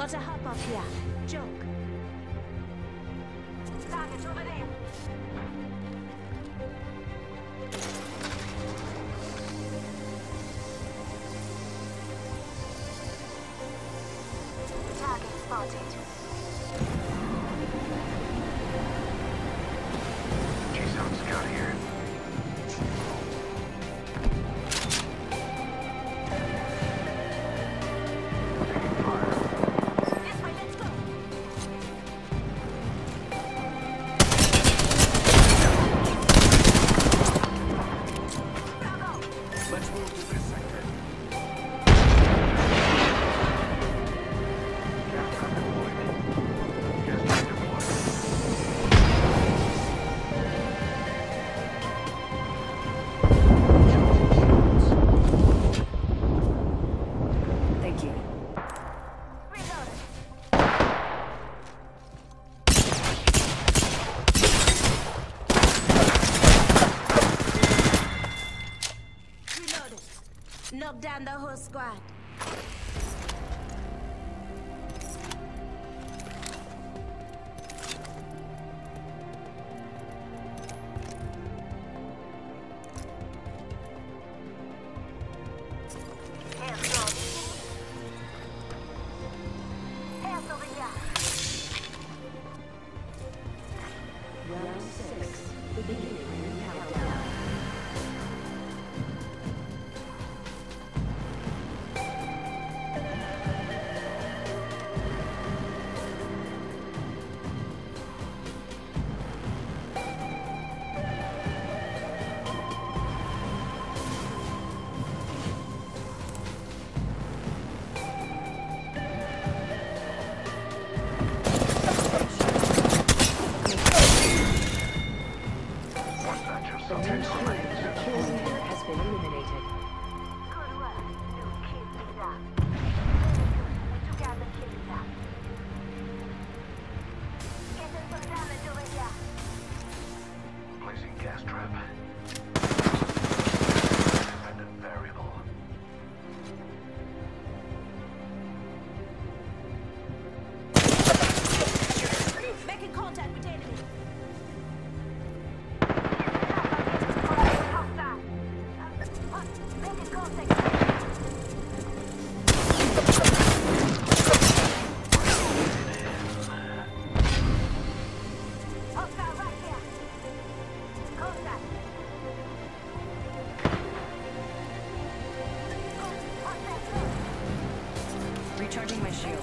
Gotta hop off here. Joke. Target over there. Target spotted. G-Zone scout here. Knock down the whole squad. Hands over here. Round 6. Beginning countdown. Gas trap. Dependent variable. Making contact with enemy. Making contact. Recharging my shield.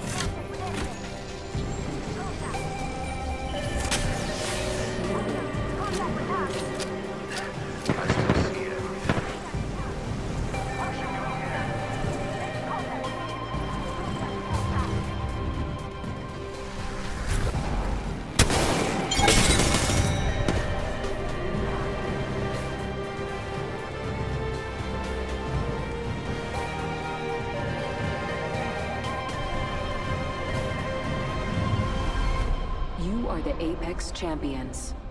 You are the Apex Champions.